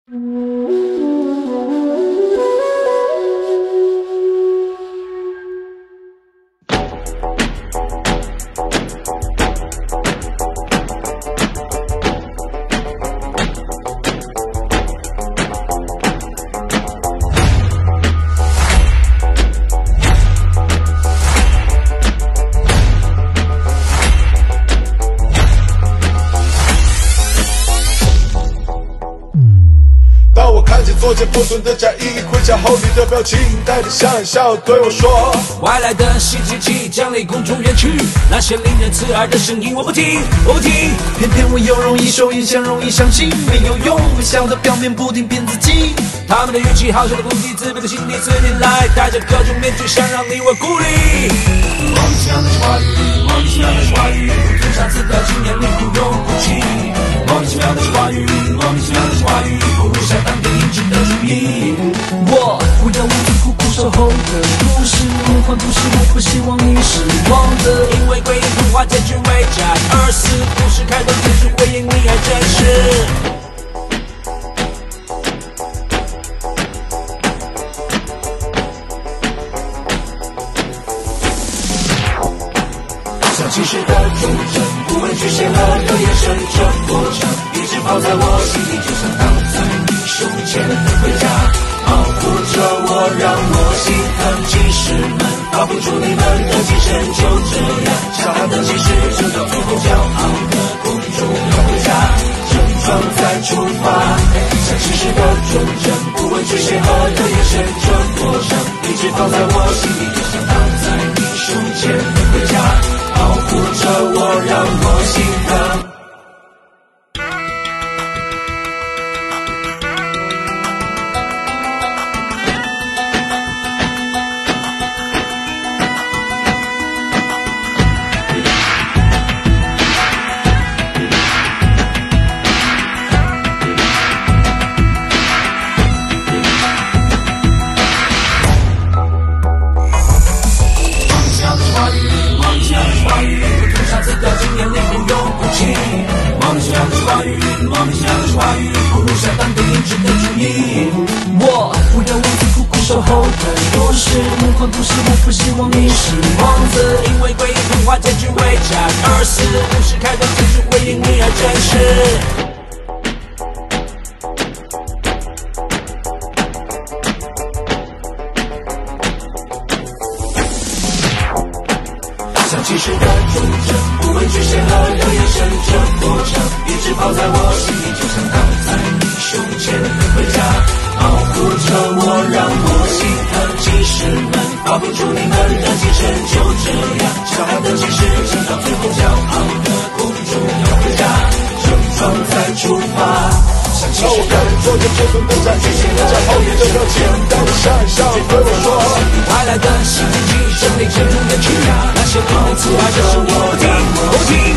作茧不存的假意，回家后你的表情带着想笑对我说： 外来的吸气器将离公主远去，那些令人刺耳的声音我不听，我不听。 偏偏我又容易受影响，容易相信没有用，微笑的表面不停骗自己。 他们的语气好像的攻击，自卑的心理4年来戴着各种面具，想让你我孤立。莫名其妙的话语，莫名其妙的话语，吞下自个经验，你不用哭泣。莫名其妙的话语，莫名其妙的话语，不如下当电影值得注意。 我不要无缘苦苦守候的故事，梦幻不是，我不希望你失望的。 因为鬼影童话结局为假而死，故事开头结束回应你还真实。像骑士的忠贞，不畏惧险恶的眼神，这过程一直放在我心里，就像挡在你胸前的盔甲，保护着我，让我心疼。骑士们保护住你们的精神，就这样强悍的骑士，直到最后骄傲的公主要回家，整装再出发。像骑士的忠贞，不畏惧险恶的眼神，这过程一直放在我心里，就像挡在你胸前的盔甲，保护着我，让我心疼。 我不要无缘苦苦守候的故事，梦幻不是，我不希望你失望的。 因为鬼影童话结局为假而死，故事开头结束回应你还真实。像骑士的忠贞，不畏惧险恶的眼神，这过程一直放在我心里，就像挡在你胸前的盔甲，保护着我，让我心疼。骑士们保护住你们的精神，就这样强悍的骑士，直到最后骄傲的公主要回家，整装再出发。 让我看着作茧不存的假意，回家后你的表情带着想笑对我说： 外来的吸气器将离公主远去，那些令人刺耳的声音我不听，我不听。